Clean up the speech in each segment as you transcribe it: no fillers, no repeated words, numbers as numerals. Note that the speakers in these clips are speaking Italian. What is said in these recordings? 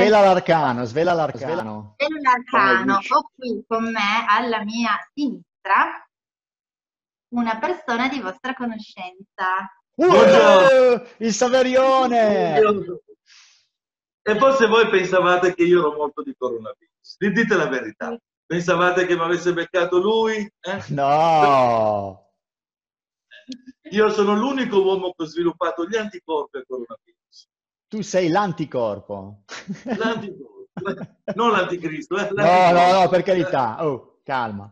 svela l'arcano, svela l'arcano. Dell'arcano. Ho qui con me, alla mia sinistra, una persona di vostra conoscenza. Il Saverione! E forse voi pensavate che io ero morto di coronavirus. Dite la verità. Pensavate che mi avesse beccato lui? No! Io sono l'unico uomo che ha sviluppato gli anticorpi al coronavirus. Tu sei l'anticorpo. L'anticorpo. Non l'anticristo. No, per carità. Oh, calma.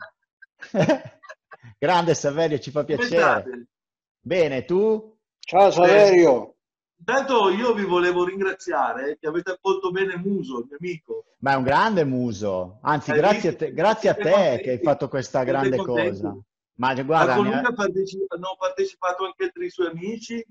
Grande Saverio, ci fa piacere. Bene, tu? Ciao Saverio. Intanto io vi volevo ringraziare che avete accolto bene Muso, il mio amico. Ma è un grande Muso. Anzi, grazie a te che hai fatto questa grande cosa. Ma guarda, con lui hanno partecipato anche altri suoi amici?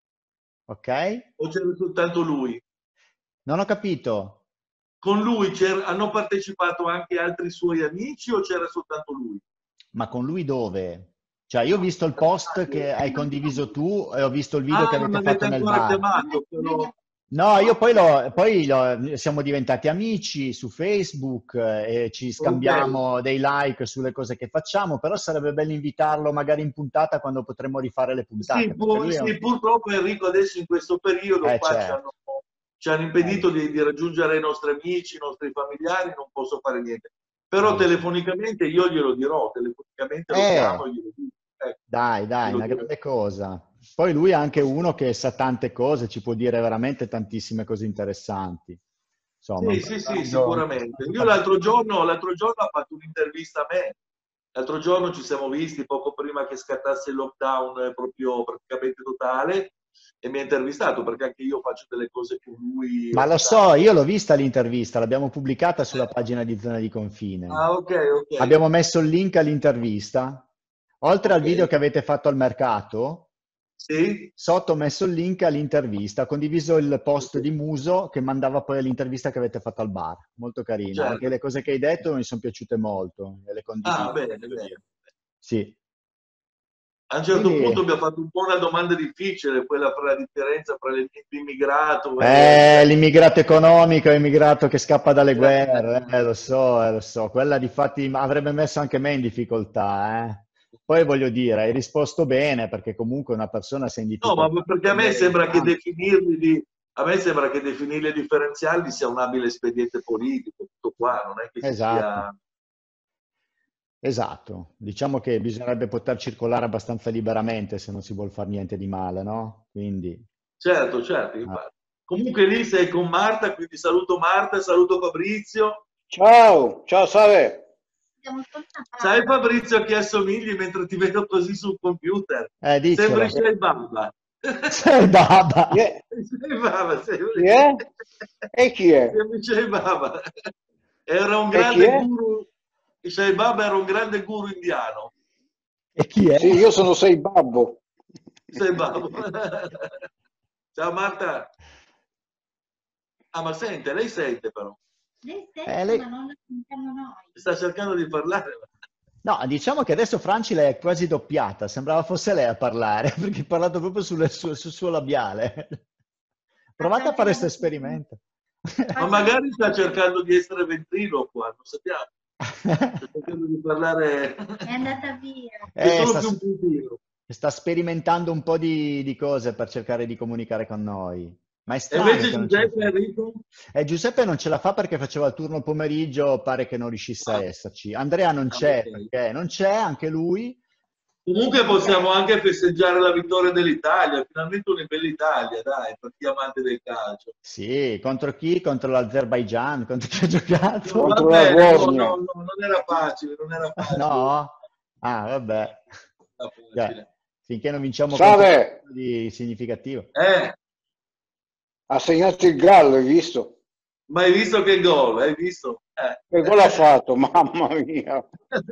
Ok. O c'era soltanto lui? Non ho capito. Con lui hanno partecipato anche altri suoi amici o c'era soltanto lui? Ma con lui dove? Cioè, io ho visto il post che hai condiviso tu e ho visto il video che avete fatto nel bar. Chiamato, però... No, io siamo diventati amici su Facebook e ci scambiamo dei like sulle cose che facciamo, però sarebbe bello invitarlo magari in puntata quando potremo rifare le puntate. Sì, purtroppo Enrico adesso in questo periodo certo. ci hanno impedito di raggiungere i nostri amici, i nostri familiari, non posso fare niente. Però telefonicamente io glielo dirò, telefonicamente lo chiamo e glielo dico. Dai, una grande cosa. Poi lui è anche uno che sa tante cose, ci può dire veramente tantissime cose interessanti. Insomma, sì, sicuramente. Io l'altro giorno ha fatto un'intervista a me. L'altro giorno ci siamo visti poco prima che scattasse il lockdown proprio praticamente totale e mi ha intervistato perché anche io faccio delle cose con lui. Ma lo so, io l'ho vista l'intervista, l'abbiamo pubblicata sulla pagina di Zona di Confine. Ah, ok. Abbiamo messo il link all'intervista. Oltre al video che avete fatto al mercato, sotto ho messo il link all'intervista, ho condiviso il post di Muso che mandava poi all'intervista che avete fatto al bar. Molto carino, certo. Anche le cose che hai detto mi sono piaciute molto. E le condivido. Bene. Sì. A un certo punto mi ha fatto un po' una domanda difficile, quella fra la differenza fra l'immigrato l'immigrato economico e l'immigrato che scappa dalle guerre, lo so, quella difatti avrebbe messo anche me in difficoltà, Poi voglio dire, hai risposto bene perché comunque una persona sei in difficoltà. No, ma perché a me sembra che definirli differenziali sia un abile espediente politico, tutto qua, non è che ci sia... Esatto, diciamo che bisognerebbe poter circolare abbastanza liberamente se non si vuol fare niente di male, no? Quindi... Certo, infatti. Comunque lì sei con Marta, quindi saluto Marta, saluto Fabrizio. Ciao Save. Sai Fabrizio a chi assomigli mentre ti vedo così sul computer? Dicelo. Sembri Shai Baba. Sei Baba. E chi è? Sembri Shai Baba. Era un grande guru. Shai Baba era un grande guru indiano. E chi è? Sì, io sono Sei Babbo. Sei Babbo. Ciao Marta. Ah, ma sente, lei sente però. Lei sente, ma non la sentiamo noi. Sta cercando di parlare. No, diciamo che adesso Franci l'è quasi doppiata, sembrava fosse lei a parlare, perché ha parlato proprio sul suo labiale. Provate a fare questo esperimento. Ma magari sta cercando di essere ventriloquo qua, non sappiamo. Sta cercando di parlare... È andata via. Solo più un puntino. Sta sperimentando un po' di cose per cercare di comunicare con noi. Ma è strano. E invece Giuseppe Enrico? Giuseppe non ce la fa perché faceva il turno pomeriggio, pare che non riuscisse a esserci. Andrea non c'è, perché non c'è, anche lui. Comunque possiamo anche festeggiare la vittoria dell'Italia, finalmente una bella Italia, dai, per chi è amante del calcio. Sì, contro chi? Contro l'Azerbaigian, contro chi ha giocato? No, vabbè, no, non era facile, No? Ah, vabbè. Finché non vinciamo Save. di significativo. Ha segnato il Gallo, hai visto? Ma hai visto che gol? Hai visto? Che gol ha fatto? Mamma mia!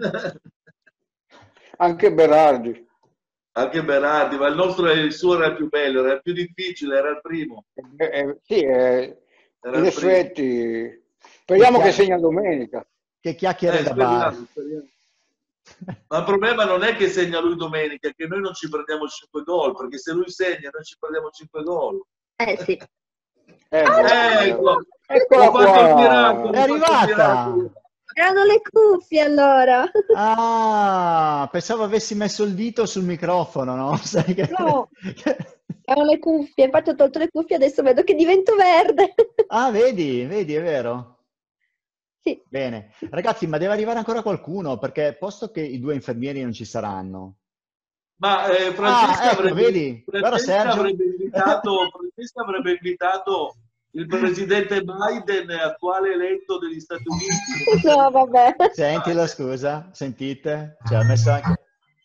Anche Berardi. Ma il suo era il più bello, era il più difficile, era il primo. Sì, in effetti. Speriamo che segna domenica. Che chiacchiere da bar. Speriamo. Ma il problema non è che segna lui domenica, è che noi non ci prendiamo 5 gol, perché se lui segna noi ci prendiamo 5 gol. Sì. Ecco, Eccola Ho fatto il qua. miracolo, È ho fatto il arrivata! miracolo. Erano le cuffie allora. Ah, pensavo avessi messo il dito sul microfono, no? Sai che... No, erano le cuffie. Infatti ho tolto le cuffie, adesso vedo che divento verde. Ah, vedi, è vero. Sì. Bene. Ragazzi, ma deve arrivare ancora qualcuno, perché posto che i 2 infermieri non ci saranno. Ma Ah, ecco, vedi? Guarda Sergio. Francesca avrebbe invitato il presidente Biden, attuale eletto degli Stati Uniti. No, vabbè. Sentilo, scusa, sentite? Cioè, ha messo anche...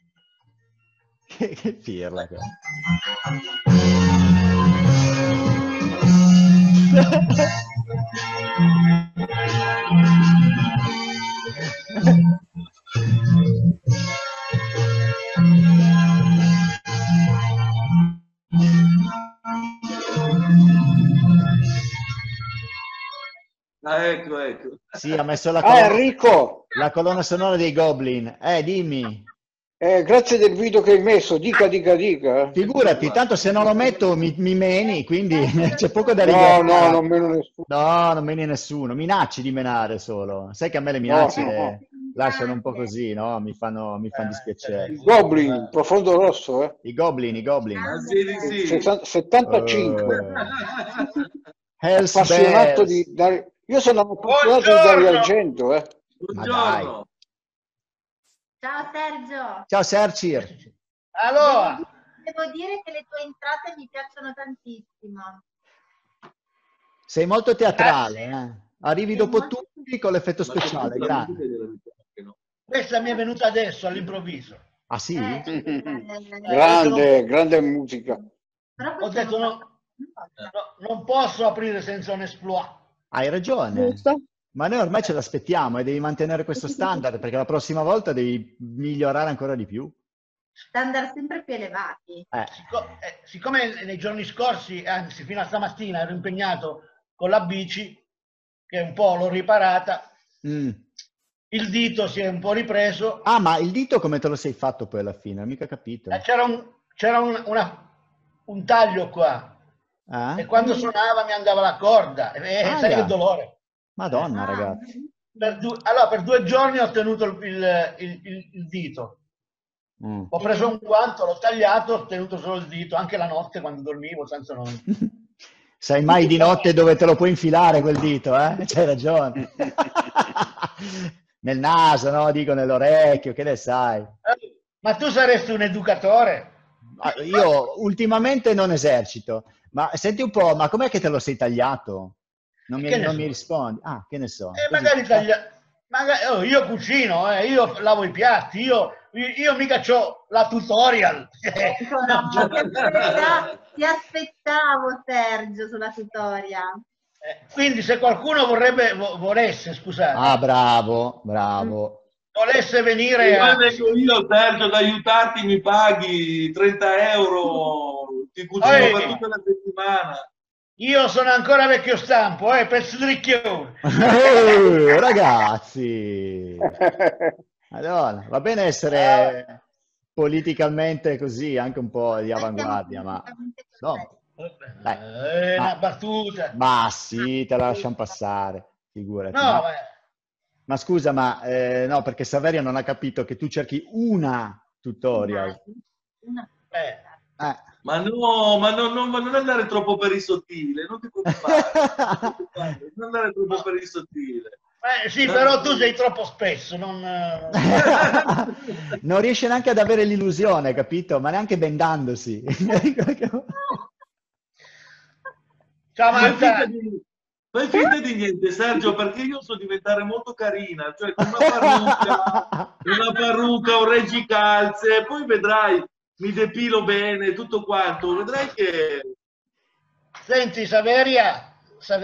Che pirla che Ah, ecco, ecco. Sì, ha messo Ah, Enrico, la colonna sonora dei Goblin. Dimmi. grazie del video che hai messo, dica. Figurati, tanto se non lo metto mi meni, quindi c'è poco da No, ringraziare. non meno nessuno. No, non meni nessuno. Minacci di menare solo. Sai che a me le minacce No. lasciano un po' così, no? Mi fanno dispiacere. Il Goblin, profondo rosso, eh. I Goblin. Ah, sì, sì. 75. Hells Appassionato Bells. di dare... Io sono appassionato di Dario Argento, eh. Ma dai. Buongiorno. Ciao Sergio. Ciao Sercir. Allora, Devo dire che le tue entrate mi piacciono tantissimo. Sei molto teatrale, eh? Arrivi dopo tutti con l'effetto speciale, grande. questa mi è venuta adesso all'improvviso. Ah sì? Grande musica. Ho detto non posso aprire senza un exploit. Hai ragione. Giusto. Ma noi ormai ce l'aspettiamo e devi mantenere questo standard perché la prossima volta devi migliorare ancora di più. Standard sempre più elevati. Siccome nei giorni scorsi, anzi fino a stamattina, ero impegnato con la bici, che un po' l'ho riparata, il dito si è un po' ripreso. Ah, ma il dito come te lo sei fatto poi alla fine? Non ho mica capito. C'era un taglio qua e quando suonava mi andava la corda e sai che dolore. Madonna, ragazzi. Allora, per 2 giorni ho tenuto il dito. Ho preso un guanto, l'ho tagliato, ho tenuto solo il dito, anche la notte quando dormivo, senza non... Sai mai di notte dove te lo puoi infilare quel dito, eh? C'hai ragione. Nel naso, no? Dico nell'orecchio, che ne sai? Ma tu saresti un educatore? Io ultimamente non esercito, ma senti un po', ma com'è che te lo sei tagliato? Non mi rispondi. Ah, che ne so. Magari io cucino, io lavo i piatti, io mica c'ho la tutorial. Ti aspettavo Sergio sulla tutorial. Quindi se qualcuno volesse, scusate. Ah, bravo. Volesse venire Io Sergio, ad aiutarti mi paghi 30 euro, ti cucino per tutta la settimana. Io sono ancora vecchio stampo, per sdricchione. Ragazzi, Madonna, va bene essere politicamente così, anche un po' di avanguardia, ma no, dai. Una battuta. Ma sì, te la lasciamo passare, figurati. No, ma scusa, no, perché Saverio non ha capito che tu cerchi una tutorial. Ma non andare troppo per il sottile, non ti preoccupare. Non andare troppo per il sottile. Sì, però tu sei troppo spesso, non riesce neanche ad avere l'illusione, capito? Ma neanche bendandosi. Ciao Marta. Fai finta di niente, Sergio, perché io so diventare molto carina, cioè con una parrucca, un reggicalze, poi vedrai, mi depilo bene, tutto quanto, vedrai che... Senti, Saveria.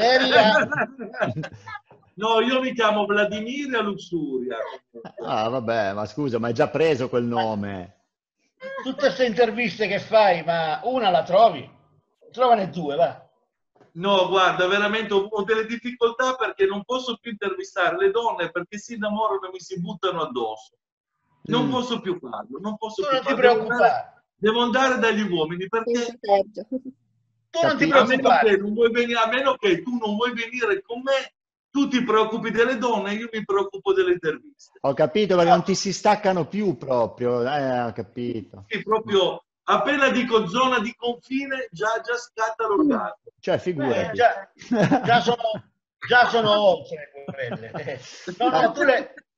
No, io mi chiamo Vladimir Luxuria. Ah, vabbè, ma scusa, ma hai già preso quel nome. Tutte queste interviste che fai, ma una la trovi? Trovane 2, va. No, guarda, veramente ho delle difficoltà perché non posso più intervistare le donne perché si innamorano e mi si buttano addosso. Non posso più farlo, non posso più Non ti farlo. preoccupare. Devo andare dagli uomini perché Tu non ti preoccupare. A meno che tu non vuoi venire con me, tu ti preoccupi delle donne, io mi preoccupo delle interviste. Ho capito, perché non ti si staccano più proprio. Ho capito. Sì, proprio appena dico zona di confine, già scatta l'orgasmo. Cioè, figurati. Già sono oltre quelle. No, tu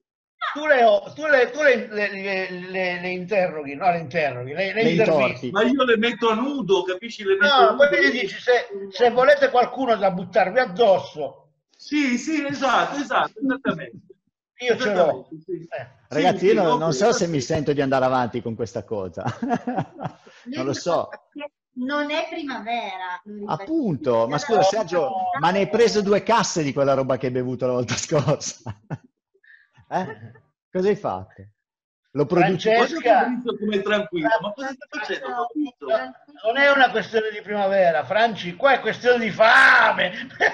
le interroghi, no, le interroghi, le intervisti. Ma io le metto a nudo, capisci? No, poi mi dici se volete qualcuno da buttarvi addosso. Sì, esatto, esattamente. Io ce l'ho. Sì. Ragazzi, io non so se mi sento di andare avanti con questa cosa. Non lo so. Non è primavera. Appunto, ma scusa Sergio, ma ne hai preso 2 casse di quella roba che hai bevuto la volta scorsa? Cosa hai fatto? Lo produci? Come tranquillo, ma cosa stai facendo? Non è una questione di primavera, Franci, qua è questione di fame.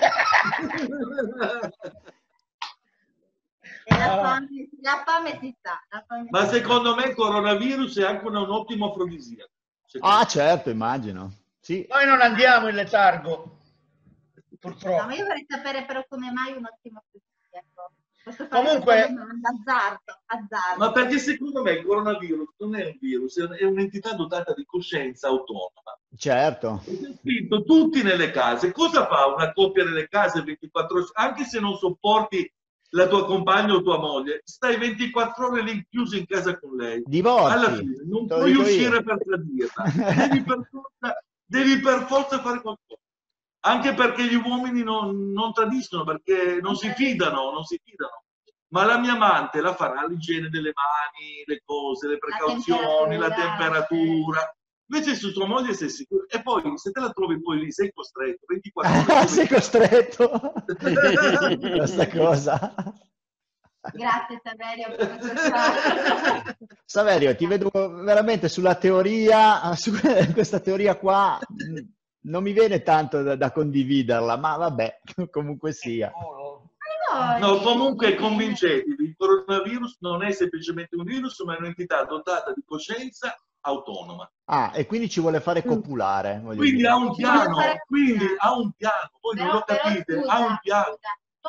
La fame si sa. Ma secondo me il coronavirus è anche un ottimo afrodisiaco. Ah, certo, immagino. Sì. Noi non andiamo in letargo, purtroppo. No, ma io vorrei sapere però come mai un ottimo afrodisiaco. Comunque, azzardo. Ma perché secondo me il coronavirus non è un virus, è un'entità dotata di coscienza autonoma. Certo. Spinto tutti nelle case. Cosa fa una coppia nelle case 24 ore? Anche se non sopporti la tua compagna o tua moglie, stai 24 ore lì chiuso in casa con lei. Divorzi. Alla fine non puoi uscire per tradirla. Devi per forza fare qualcosa. Anche perché gli uomini non tradiscono, perché non si fidano. Ma la mia amante la farà l'igiene delle mani, le cose, le precauzioni, la temperatura. Invece su tua moglie sei sicuro. E poi se te la trovi poi lì, sei costretto. 24 ore. Sei costretto? Questa cosa. Grazie Saverio per questa... Saverio, ti vedo veramente sulla teoria, su questa teoria qua. Non mi viene tanto da condividerla, ma vabbè, comunque sia. No, comunque convincetevi, il coronavirus non è semplicemente un virus, ma è un'entità dotata di coscienza autonoma. Ah, e quindi ci vuole fare copulare. Quindi ha un piano, voi non lo capite, ha un piano.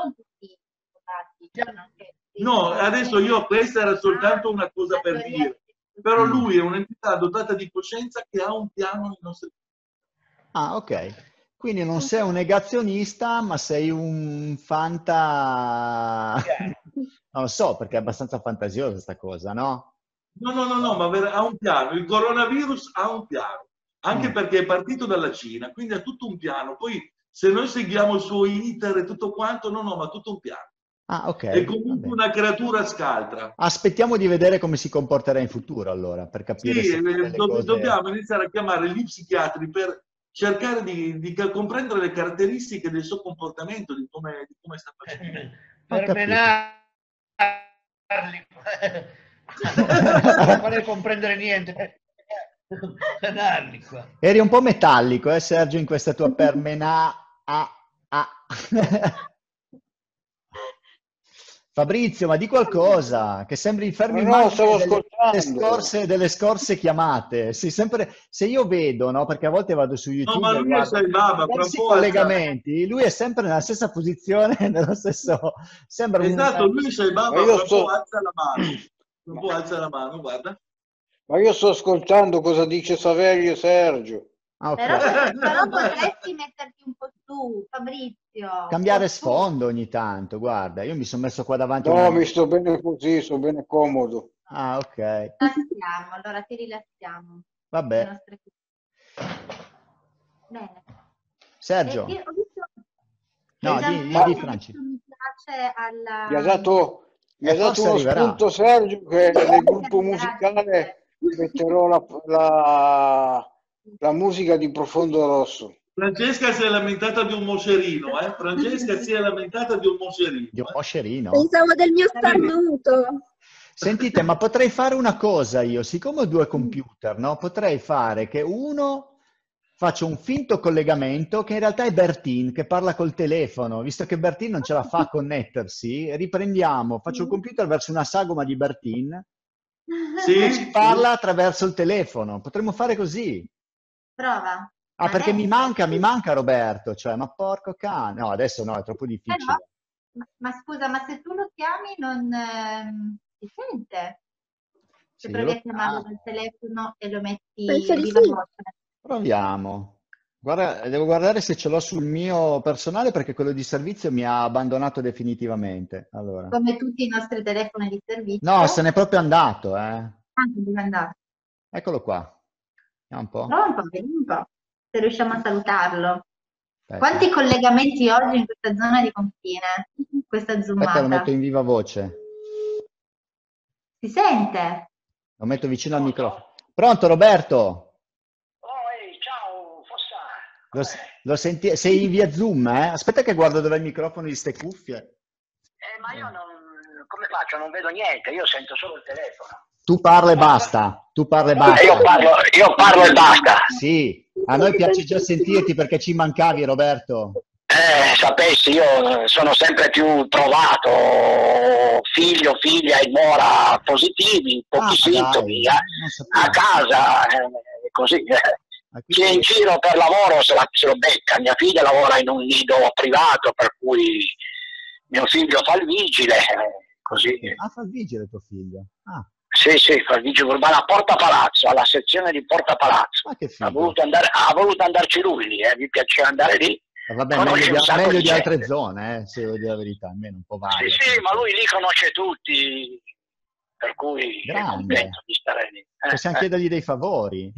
No, adesso questa era soltanto una cosa per dire, però lui è un'entità dotata di coscienza che ha un piano nei nostri. Ah, ok. Quindi non sei un negazionista, ma sei un fanta... Non lo so, perché è abbastanza fantasiosa questa cosa, no? No, ma ha un piano. Il coronavirus ha un piano, anche perché è partito dalla Cina, quindi ha tutto un piano. Poi se noi seguiamo il suo iter e tutto quanto, ma tutto un piano. Ah, ok. È comunque una creatura scaltra. Aspettiamo di vedere come si comporterà in futuro, allora, per capire se cose... dobbiamo iniziare a chiamare gli psichiatri per cercare di comprendere le caratteristiche del suo comportamento, di come sta facendo. Per menarli, non comprendere niente. Menarli qua. Eri un po' metallico, Sergio, in questa tua permena... Fabrizio, ma di qualcosa, che sembri fermi delle scorse chiamate. Sì, sempre, se io vedo, no, perché a volte vado su YouTube ma lui questi collegamenti, lui è sempre nella stessa posizione, nello stesso... Sembra lui sei baba, alza la mano, guarda. Ma io sto ascoltando cosa dice Saverio e Sergio. Ah, okay. Però potresti metterti un po' tu, Fabrizio. Cambiare sfondo ogni tanto, guarda, io mi sono messo qua davanti. No, mi sto bene così, sto bene comodo. Ah, ok. Rilassiamo, allora ti rilassiamo. Vabbè. Bene. Sergio. No, di Franci. Mi piace alla... Mi ha dato uno spunto Sergio che nel gruppo musicale metterò la musica di Profondo Rosso. Francesca si è lamentata di un moscerino, Francesca si è lamentata di un moscerino. Di un moscerino? Pensavo del mio starnuto. Sentite, ma potrei fare una cosa io, siccome ho 2 computer, no? Potrei fare che uno faccio un finto collegamento che in realtà è Bertin che parla col telefono, visto che Bertin non ce la fa a connettersi, riprendiamo, faccio il computer verso una sagoma di Bertin e ci parla attraverso il telefono. Potremmo fare così. Prova. Ah, perché mi manca Roberto, cioè, ma porco cane. No, adesso no, è troppo difficile. No. Ma scusa, ma se tu lo chiami non si sente? Se provi a chiamarlo dal telefono e lo metti viva voce. Proviamo. Guarda, devo guardare se ce l'ho sul mio personale perché quello di servizio mi ha abbandonato definitivamente. Allora. Come tutti i nostri telefoni di servizio. No, se n'è proprio andato, Anche se n'è andato. Eccolo qua. Vediamo un po'. Prova un po', se riusciamo a salutarlo. Quanti collegamenti oggi in questa zona di confine? Questa zoomata. Aspetta, lo metto in viva voce. Si sente? Lo metto vicino al microfono. Pronto, Roberto? Ciao, Fossa. Lo senti? Sei in via Zoom, eh? Aspetta che guardo dove è il microfono di ste cuffie. Ma io non... Come faccio? Non vedo niente, io sento solo il telefono. Tu parla e basta. Tu parla e basta. Io parlo e basta. Sì, a noi piace già sentirti perché ci mancavi, Roberto. Sapessi, io sono sempre più trovato, figlio, figlia e nuora positivi, pochi sintomi, a casa, così. Chi è in giro per lavoro se lo becca. Mia figlia lavora in un nido privato, per cui mio figlio fa il vigile, così. Ah, fa il vigile tuo figlio? Ah. Sì, fa il vigile urbano a Porta Palazzo, alla sezione di Porta Palazzo. Che ha voluto andarci lui lì, mi piaceva andare lì. Vabbè, meglio di altre zone, se devo dire la verità, almeno un po' vario. Sì, ma lui lì conosce tutti, per cui è contento di stare lì. Possiamo chiedergli dei favori.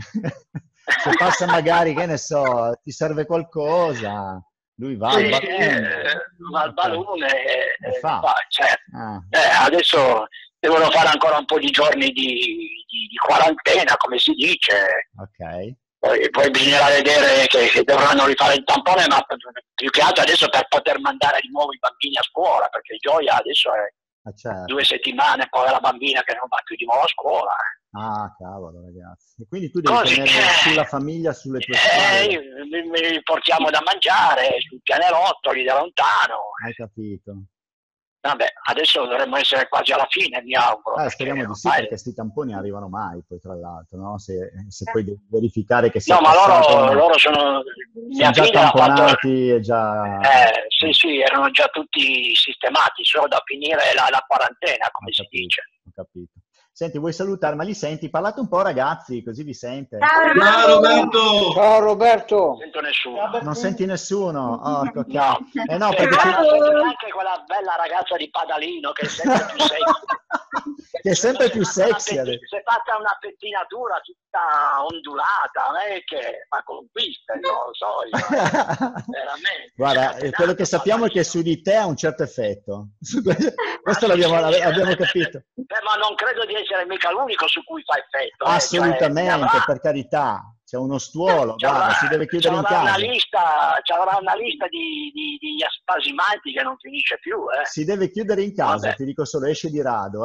Se passa magari, che ne so, ti serve qualcosa, lui va al balloon. Va al balloon e fa. Certo. Adesso devono fare ancora un po' di giorni di quarantena, come si dice. Ok. Poi bisognerà vedere che dovranno rifare il tampone, ma più che altro adesso per poter mandare di nuovo i bambini a scuola, perché Gioia adesso è certo. 2 settimane, poi la bambina che non va più di nuovo a scuola. Ah, cavolo, ragazzi. E quindi tu devi tenere sulla famiglia, sulle tue spalle. Mi portiamo da mangiare sul pianerottoli da lontano. Hai capito. Vabbè, adesso dovremmo essere quasi alla fine, mi auguro. Speriamo di sì, perché questi tamponi arrivano mai, poi tra l'altro, no? Se poi devi verificare che sia no, ma loro sono mia già figlia tamponati e già... Sì, erano già tutti sistemati, solo da finire la quarantena, come si dice. Ho capito. Senti, vuoi salutare? Ma li senti? Parlate un po', ragazzi, così vi sente. Ciao Roberto! Ciao Roberto! Non sento nessuno. Non senti nessuno? Porco cavolo. No. No, perché anche quella bella ragazza di Padalino che è sempre più sexy. Che è sempre più sexy. Si è fatta una pettinatura tutta ondulata, ma conquista, non lo so. Veramente. Guarda, quello che sappiamo è che su di te ha un certo effetto. Questo l'abbiamo capito. Ma non credo di essere mica l'unico su cui fa effetto. Assolutamente, per carità. C'è uno stuolo, guarda, si deve chiudere in casa. C'avrà una lista di spasimanti che non finisce più. Si deve chiudere in casa, ti dico solo, esce di rado,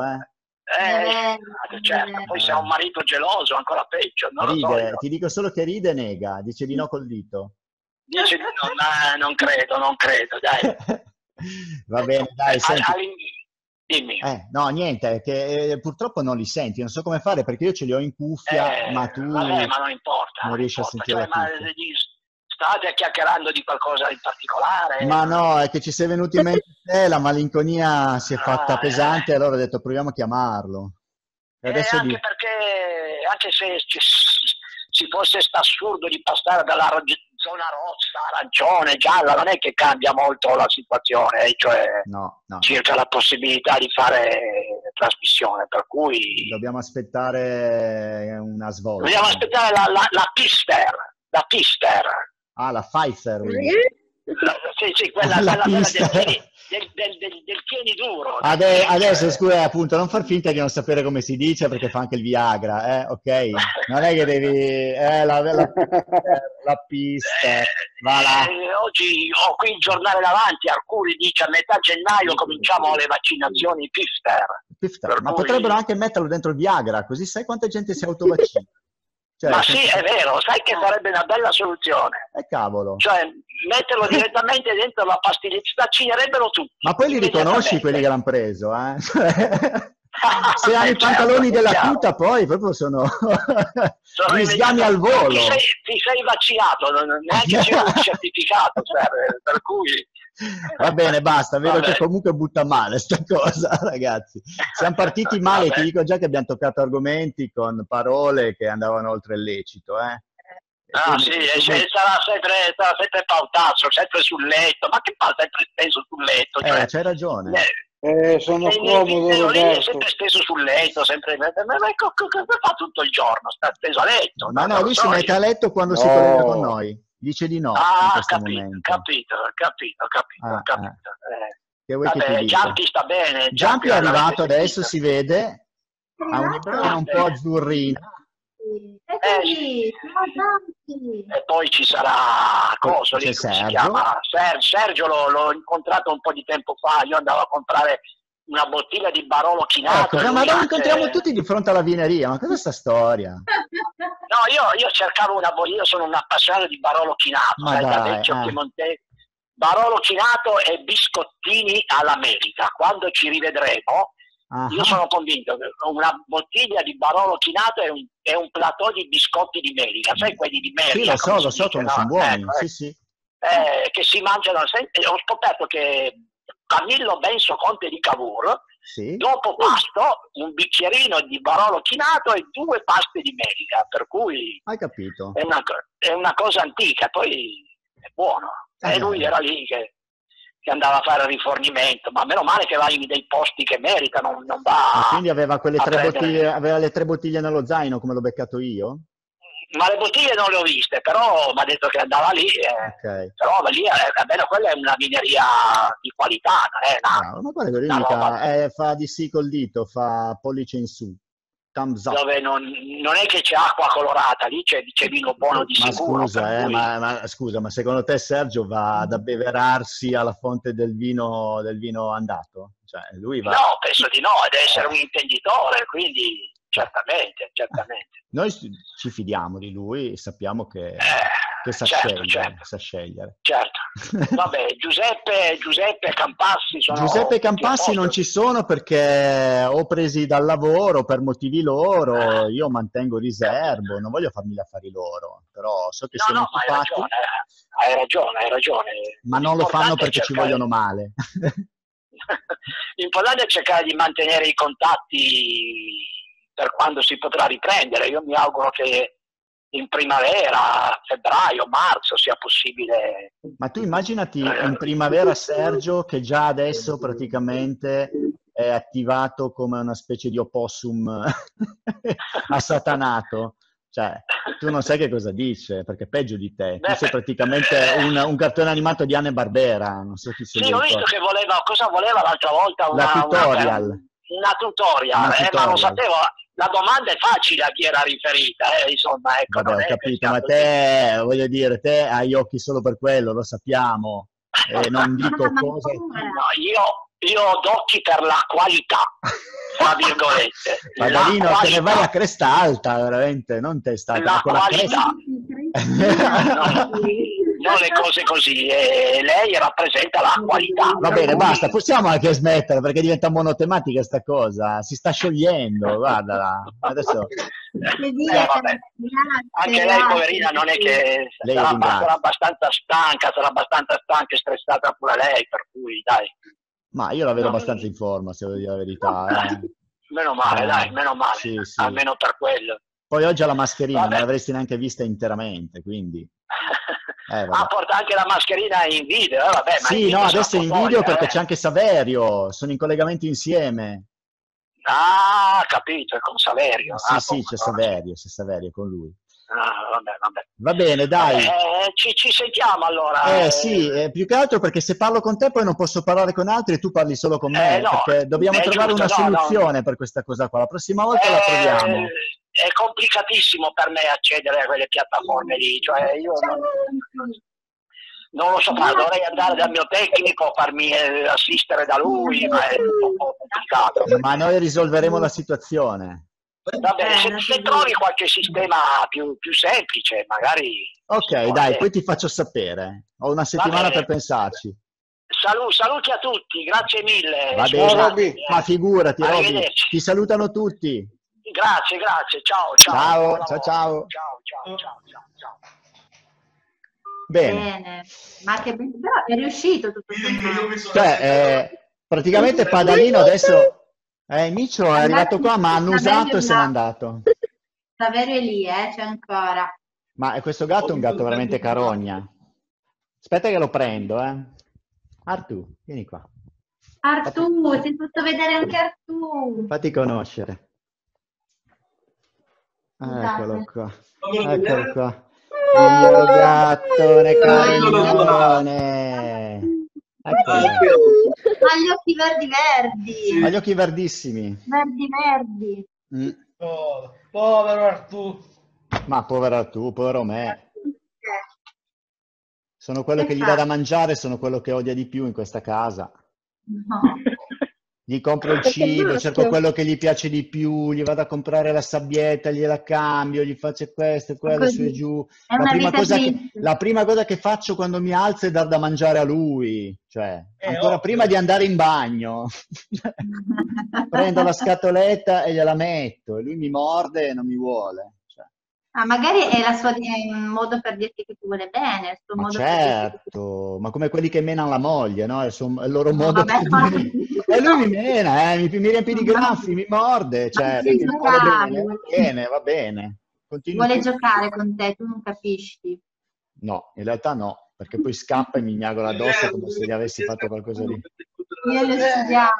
certo, poi se ha un marito geloso, ancora peggio. Ride, ti dico solo che ride e nega, dice di no col dito. Dice di no, non credo, dai. Va bene, dai, senti. Dimmi. No, niente, che purtroppo non li senti, non so come fare perché io ce li ho in cuffia, ma tu ma non importa, non riesci a sentire. Ma state chiacchierando di qualcosa in particolare? Ma no, è che ci sei venuto in mente te, la malinconia si è fatta pesante e allora ho detto proviamo a chiamarlo. E adesso anche perché, anche se ci fosse assurdo di passare dalla zona rossa, arancione, gialla, non è che cambia molto la situazione, cioè circa la possibilità di fare trasmissione, per cui dobbiamo aspettare una svolta. Dobbiamo aspettare la Pister. Ah, la Pfizer. Sì, quella del tieni duro. Adesso scusa, appunto, non far finta di non sapere come si dice perché fa anche il Viagra, ok? Non è che devi la pista. Oggi ho qui il giornale davanti, Arcuri dice a metà gennaio cominciamo le vaccinazioni Pfizer. Ma potrebbero anche metterlo dentro il Viagra, così sai quanta gente si autovaccina. Ma sì, è vero, sai che sarebbe una bella soluzione. Cavolo. Cioè, metterlo direttamente dentro la pastiglietta, vaccinerebbero tutti. Ma poi li riconosci quelli che l'hanno preso, Se hai i pantaloni della tuta, poi proprio sono gli sgami al volo. Ti sei vaccinato, neanche c'è un certificato, per cui... Va bene, basta, vedo che comunque butta male sta cosa, ragazzi. Siamo partiti male, ti dico già che abbiamo toccato argomenti con parole che andavano oltre il lecito, Sì, sarà sempre pautato, sempre sul letto, ma che fa sempre steso sul letto? Cioè, c'hai ragione. Sono comodo, è sempre steso sul letto, sempre, ma fa tutto il giorno, sta steso a letto. Ma no, lui si mette a letto quando si collega con noi, dice di no in questo momento. Capito. Che vuoi che ti dica? Giampi sta bene. Giampi è arrivato adesso, si vede, ha un'immagine un po' azzurrina. E poi ci sarà coso lì, Sergio. Si chiama Sergio, l'ho incontrato un po' di tempo fa, io andavo a comprare una bottiglia di Barolo chinato. Ecco, ma lo incontriamo tutti di fronte alla vineria, ma cos'è sta storia? No, io cercavo io sono un appassionato di Barolo chinato, da vecchio piemontese. Barolo chinato e biscottini all'America. Quando ci rivedremo, io sono convinto che una bottiglia di Barolo chinato è un plateau di biscotti di Merica, sai quelli di Merica? Sì, lo so come sono buoni, sì. Che si mangiano. Ho scoperto che Camillo Benso Conte di Cavour, dopo pasto, un bicchierino di Barolo chinato e 2 paste di Merica, per cui hai capito? È una cosa antica, poi è buono. E lui era lì che andava a fare rifornimento, ma meno male che va in dei posti che meritano, non va. E quindi aveva quelle 3 bottiglie, aveva le 3 bottiglie nello zaino come l'ho beccato io? Ma le bottiglie non le ho viste, però mi ha detto che andava lì. Però lì, almeno quella è una vineria di qualità, ma guarda che lui fa di sì col dito, fa pollice in su. Dove non è che c'è acqua colorata, lì c'è vino buono di sicuro. Scusa, ma secondo te Sergio va ad abbeverarsi alla fonte del vino andato? Cioè, lui va... No, penso di no, deve essere un intenditore, quindi certamente. Noi ci fidiamo di lui e sappiamo che sa scegliere. Certo. Vabbè, Giuseppe Campassi Giuseppe Campassi non ci sono perché o presi dal lavoro per motivi loro, io mantengo riservo, non voglio farmi gli affari loro, però so che sono occupati. Hai ragione. Ma non lo fanno perché ci vogliono male. L'importante è cercare di mantenere i contatti per quando si potrà riprendere. Io mi auguro che in primavera, febbraio, marzo sia possibile. Ma tu immaginati in primavera Sergio che già adesso praticamente è attivato come una specie di opossum assatanato. Cioè, tu non sai che cosa dice, perché è peggio di te. Tu sei praticamente un cartone animato di Hanna-Barbera. Non so chi ho visto che cosa voleva l'altra volta? Una tutorial. Una tutorial, ma lo sapevo. La domanda è facile a chi era riferita, insomma. Ecco, vabbè, ho capito, ma te, voglio dire, te hai gli occhi solo per quello, lo sappiamo. Non dico cosa... No, io ho d'occhi per la qualità, tra virgolette. Padalino, te ne vai a cresta alta, veramente, non testa alta, la qualità. Non le cose così, lei rappresenta la qualità. Va bene, basta, possiamo anche smettere perché diventa monotematica sta cosa, si sta sciogliendo, guardala. Adesso... vabbè. Anche lei, poverina, non è che sarà abbastanza stanca e stressata pure lei, per cui dai. Ma io la vedo abbastanza in forma, se devo dire la verità. Meno male, meno male, sì. Almeno per quello. Poi oggi ha la mascherina, non l'avresti neanche vista interamente, quindi... porta anche la mascherina in video, vabbè. Ma sì, no, adesso è in video perché c'è anche Saverio, sono in collegamento insieme. Capito, è con Saverio. Sì, c'è Saverio con lui. Vabbè. Va bene, dai. Ci sentiamo allora. Sì, più che altro perché se parlo con te poi non posso parlare con altri e tu parli solo con me, perché dobbiamo trovare una soluzione per questa cosa qua. La prossima volta la troviamo. È complicatissimo per me accedere a quelle piattaforme lì, cioè io non lo so, dovrei andare dal mio tecnico, farmi assistere da lui, ma è un po' complicato. Ma noi risolveremo la situazione. Vabbè, se trovi qualche sistema più semplice, magari... Ok, dai, poi ti faccio sapere. Ho una settimana per pensarci. Saluti a tutti, grazie mille. Va bene, ma figurati, Roby, ti salutano tutti. Grazie, ciao. Ciao. Bene. Ma che però è riuscito tutto questo. Cioè, praticamente Padalino adesso... Micio è arrivato qua, ma ha annusato e se n'è andato. Saverio è lì, c'è ancora. Ma questo gatto è un gatto veramente carogna. Aspetta che lo prendo, Artù, vieni qua. Artù, ti ho fatto vedere anche Artù. Fatti conoscere. Eccolo qua. Eccolo qua. Il mio gattone carignone. Ha gli occhi verdi. Ha gli occhi verdissimi. Verdi. Oh, povero Artù. Ma povero Artù, povero me. Sono quello che gli dà da mangiare, sono quello che odia di più in questa casa. No. Gli compro il cibo, cerco quello che gli piace di più, gli vado a comprare la sabbietta, gliela cambio, gli faccio questo e quello, su e giù. La prima cosa che faccio quando mi alzo è dar da mangiare a lui, cioè ancora prima di andare in bagno. Prendo la scatoletta e gliela metto e lui mi morde e non mi vuole. Magari è un modo per dirti che ti vuole bene. Il suo ma modo certo, ma come quelli che menano la moglie, no? È il loro modo per dire. E lui mi mena, mi riempie di graffi, mi morde, cioè, perché va bene. Vuole giocare con te, tu non capisci. No, in realtà no, perché poi scappa e mi gnagola addosso come se gli avessi fatto qualcosa di... Io l'ho studiato.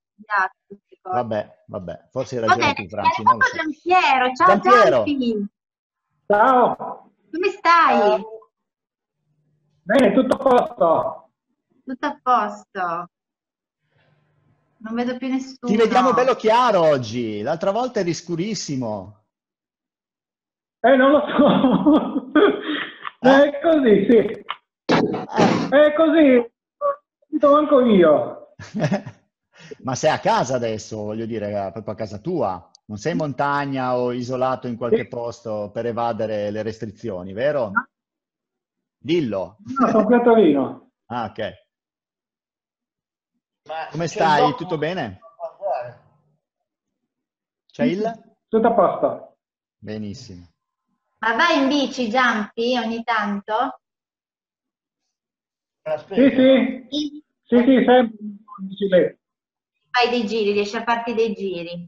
Vabbè, forse hai ragione tu, Franci. Non lo so. Giampiero, ciao Giampi. Ciao! Come stai? Bene, tutto a posto. Tutto a posto. Non vedo più nessuno. Ti vediamo bello chiaro oggi. L'altra volta eri scurissimo. Non lo so. È così, sì. È così. Sto anche io. Ma sei a casa adesso, voglio dire, proprio a casa tua. Non sei in montagna o isolato in qualche posto per evadere le restrizioni, vero? No, Dillo. sono qui a Torino. Ah, ok. Come stai? Tutto bene? C'è il? Tutto a posto. Benissimo. Ma vai in bici, Giampi, ogni tanto? Sì, sempre in bicicletta. Fai dei giri, riesci a farti dei giri.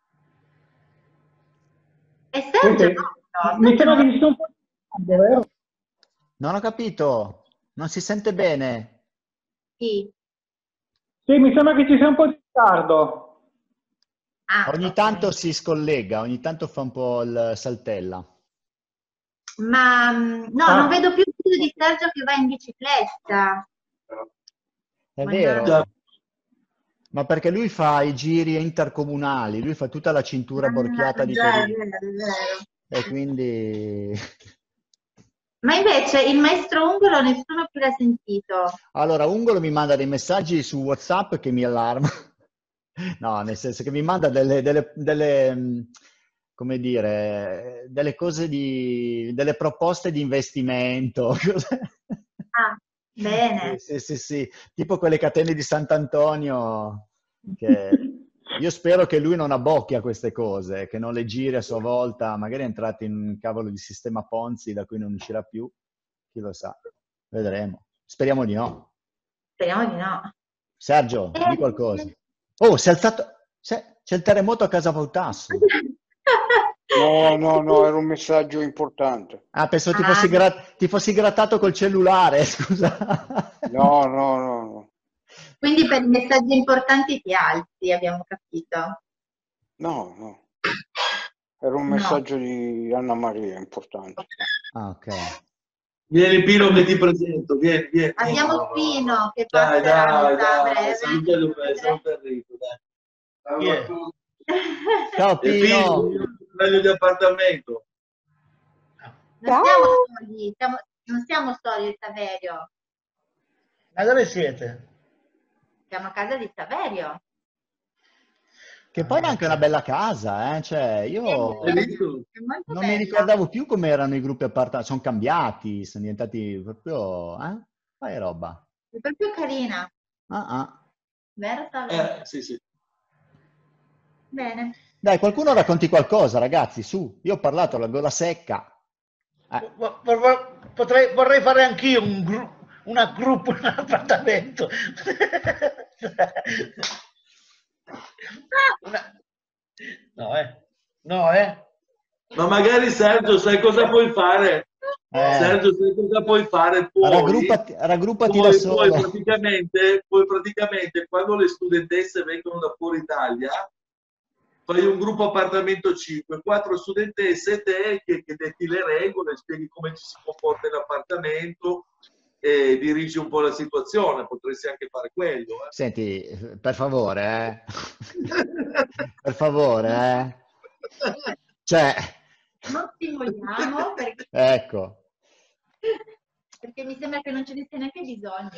E Sergio no. Mi sembra che ci sia un po' di caldo, vero? Non ho capito. Non si sente bene. Sì. Sì, mi sembra che ci sia un po' di ritardo. Ogni tanto si scollega, ogni tanto fa un po' il saltella. Ma no, non vedo più il video di Sergio che va in bicicletta. È vero. Ma perché lui fa i giri intercomunali, lui fa tutta la cintura borchiata di Torino. È vero. E quindi... Ma invece il maestro Ungolo nessuno più l'ha sentito. Allora, Ungolo mi manda dei messaggi su WhatsApp che mi allarma. No, nel senso che mi manda delle come dire, delle cose delle proposte di investimento. Ah, bene. Sì. Tipo quelle catene di Sant'Antonio che io spero che lui non abbocchi a queste cose, che non le giri a sua volta, magari è entrato in un cavolo di sistema Ponzi da cui non uscirà più, chi lo sa, vedremo. Speriamo di no. Speriamo di no. Sergio, di qualcosa. Oh, si è alzato, c'è il terremoto a Casa Vautasso. No, era un messaggio importante. Ah, penso ti fossi grattato col cellulare, scusa. No. Quindi per i messaggi importanti ti alzi, abbiamo capito. No. Era un messaggio di Anna Maria importante. Ah, ok. Vieni Pino che ti presento, vieni. Abbiamo Pino che dai, breve. salutiamo per Enrico, dai. Ciao Pino. Meglio di appartamento. Non siamo soli il Saverio. Ma dove siete? Siamo a casa di Saverio. Che poi è anche una bella casa, cioè io non mi ricordavo più come erano i gruppi appartamenti, sono cambiati, sono diventati proprio, fai roba. È proprio carina. Vero? Sì, sì. Bene. Dai, qualcuno racconti qualcosa, ragazzi, su. Io ho parlato, la gola secca. Vorrei fare anch'io un gruppo in un appartamento. No, Ma magari Sergio, sai cosa puoi fare? Sergio, sai cosa puoi fare? Raggruppati da solo. Poi praticamente quando le studentesse vengono da fuori Italia, fai un gruppo appartamento 5, 4 studentesse e te che detti le regole, spieghi come ci si comporta in appartamento e dirigi un po' la situazione. Potresti anche fare quello. Senti, per favore, per favore, Cioè... Non ti vogliamo perché... Ecco. Perché mi sembra che non ce ne sia neanche bisogno.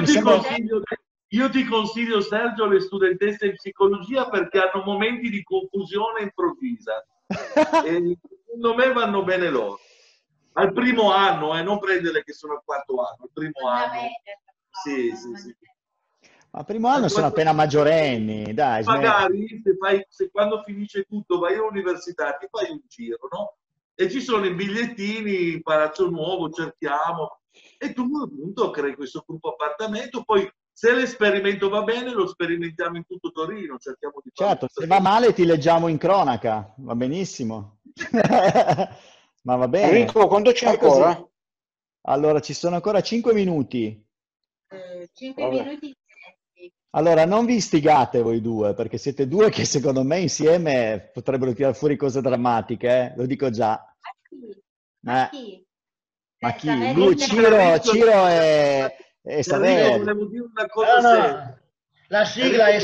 Io ti consiglio, Sergio, le studentesse in psicologia perché hanno momenti di confusione improvvisa. E secondo me vanno bene loro. Al primo anno, non prendere che sono al quarto anno, al primo anno. Sì. Al primo anno sono appena maggiorenni, dai. Magari se quando finisce tutto vai all'università, ti fai un giro, no? E ci sono i bigliettini, Palazzo Nuovo, cerchiamo. E tu appunto crei questo gruppo appartamento, poi se l'esperimento va bene lo sperimentiamo in tutto Torino, cerchiamo di farlo. Certo, se va male ti leggiamo in cronaca, va benissimo. Ma va bene. Enrico, quanto c'è ancora? Così. Allora, ci sono ancora 5 minuti. 5 minuti. Allora, non vi istigate voi due, perché siete due che secondo me insieme potrebbero tirare fuori cose drammatiche, lo dico già. Ma chi? Ma chi? Lui, Ciro e Savelli. Volevo dire una cosa seria. La sigla è...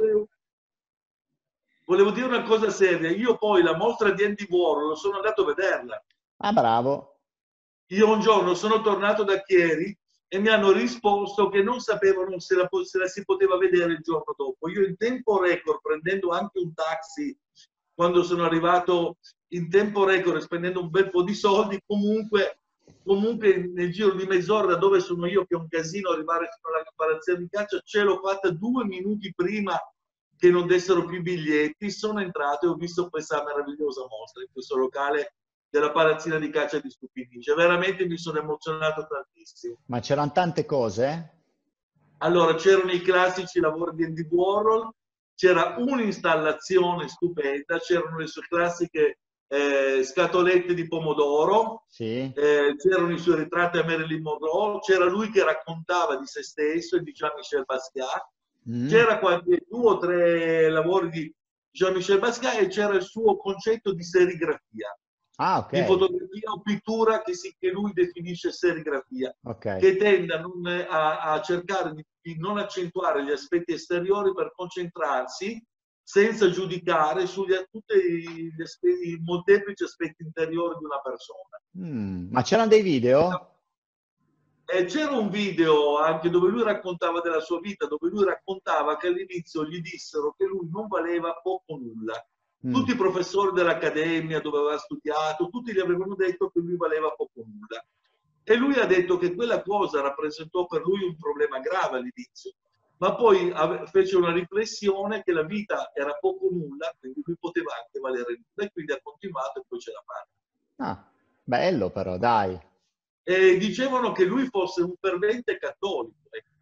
Volevo dire una cosa seria. Io poi la mostra di Andy Warhol sono andato a vederla. Ah, bravo. Io un giorno sono tornato da Chieri e mi hanno risposto che non sapevano se la si poteva vedere il giorno dopo. Io in tempo record, prendendo anche un taxi, quando sono arrivato in tempo record, spendendo un bel po' di soldi, comunque nel giro di mezz'ora da dove sono io, che è un casino arrivare fino alla preparazione di caccia, ce l'ho fatta 2 minuti prima che non dessero più biglietti. Sono entrato e ho visto questa meravigliosa mostra in questo locale della palazzina di caccia di Stupinice. Veramente mi sono emozionato tantissimo. Ma c'erano tante cose? Allora, c'erano i classici lavori di Andy Warhol, c'era un'installazione stupenda, c'erano le sue classiche scatolette di pomodoro, sì. C'erano i suoi ritratti a Marilyn Monroe, c'era lui che raccontava di se stesso e di Jean-Michel Basquiat, c'era qualche 2 o 3 lavori di Jean-Michel Basquiat e c'era il suo concetto di serigrafia. Okay. Di fotografia o pittura che lui definisce serigrafia, okay. Che tende a cercare di non accentuare gli aspetti esteriori per concentrarsi senza giudicare sugli tutti i molteplici aspetti interiori di una persona. Ma c'erano dei video? C'era un video anche dove lui raccontava della sua vita, dove lui raccontava che all'inizio gli dissero che lui non valeva poco nulla. Tutti i professori dell'accademia dove aveva studiato, tutti gli avevano detto che lui valeva poco nulla. E lui ha detto che quella cosa rappresentò per lui un problema grave all'inizio, ma poi fece una riflessione che la vita era poco nulla, quindi lui poteva anche valere nulla, e quindi ha continuato e poi ce l'ha fatta. Ah, bello però, dai. E dicevano che lui fosse un fervente cattolico.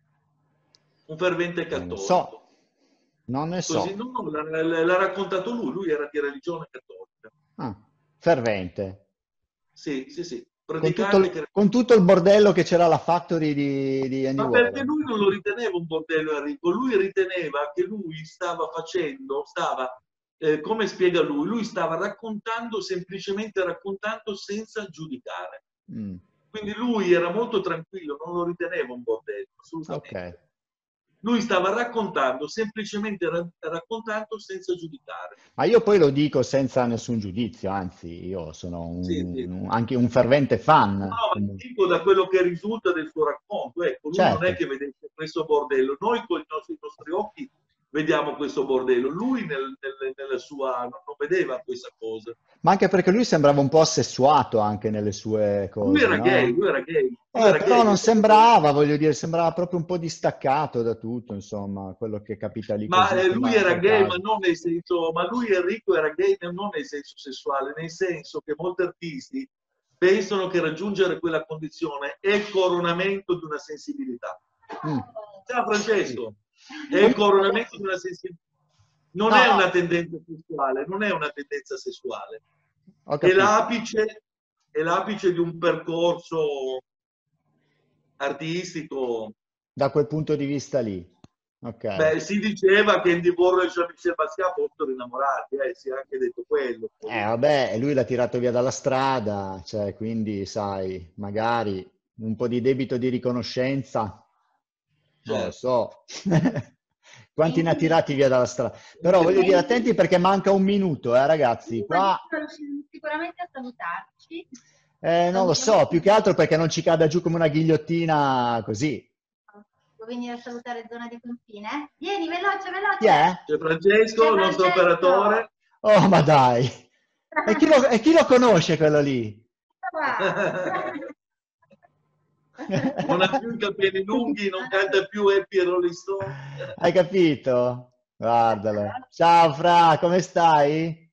Un fervente cattolico. Non ne so. Così, no, l'ha raccontato lui era di religione cattolica. Ah, fervente. Sì. Con tutto il bordello che c'era alla Factory di Andy Warhol. Perché lui non lo riteneva un bordello, Enrico. Lui riteneva che lui stava come spiega lui stava raccontando, semplicemente raccontando senza giudicare. Quindi lui era molto tranquillo, non lo riteneva un bordello, assolutamente. Okay. Lui stava raccontando, semplicemente raccontando senza giudicare. Ma io poi lo dico senza nessun giudizio, anzi io sono anche un fervente fan. No, ma dico da quello che risulta del suo racconto. Ecco, lui non è che vede questo bordello, noi con i nostri occhi vediamo questo bordello, lui nella sua non vedeva questa cosa. Ma anche perché lui sembrava un po' assessuato anche nelle sue cose. Lui era no? gay, lui era gay. Però non sembrava, voglio dire, sembrava proprio un po' distaccato da tutto, insomma, quello che capita lì. Ma così, lui era gay, ma non nel senso, ma lui Enrico era gay non nel senso sessuale, nel senso che molti artisti pensano che raggiungere quella condizione è il coronamento di una sensibilità. Ciao Francesco, è il coronamento di una sensibilità. Non è una tendenza sessuale, non è una tendenza sessuale. È l'apice di un percorso artistico. Da quel punto di vista lì. Okay. Beh, si diceva che Andy Warhol e Jean-Michel Basquiat fossero innamorati, si è anche detto quello. Vabbè, lui l'ha tirato via dalla strada, cioè, quindi, sai, magari un po' di debito di riconoscenza, non lo so. Quanti ne ha tirati via dalla strada? Però voglio dire, attenti perché manca un minuto, ragazzi. Qua... Sicuramente a salutarci. Non lo so, più che altro perché non ci cada giù come una ghigliottina così. Vuoi venire a salutare Zona di Confine? Vieni, veloce, veloce! C'è Francesco, il nostro operatore. Oh, ma dai! E chi lo conosce quello lì? Non ha più i capelli lunghi, non canta più Happy Rolling Stone. Hai capito? Guardalo. Ciao Fra, come stai?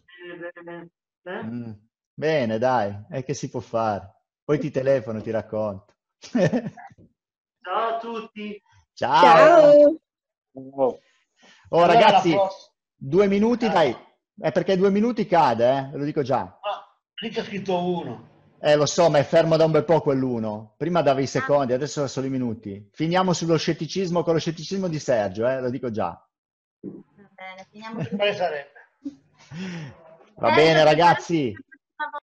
Bene, dai, è che si può fare. Poi ti telefono, ti racconto. Ciao a tutti. Ciao. Oh ragazzi, 2 minuti, dai. È perché 2 minuti cade, ve lo dico già. Lì c'è scritto 1. Lo so, ma è fermo da un bel po' quell'1. Prima dava i secondi, adesso solo i minuti. Finiamo sullo scetticismo, con lo scetticismo di Sergio, lo dico già. Va bene, finiamo. Va bene, ragazzi.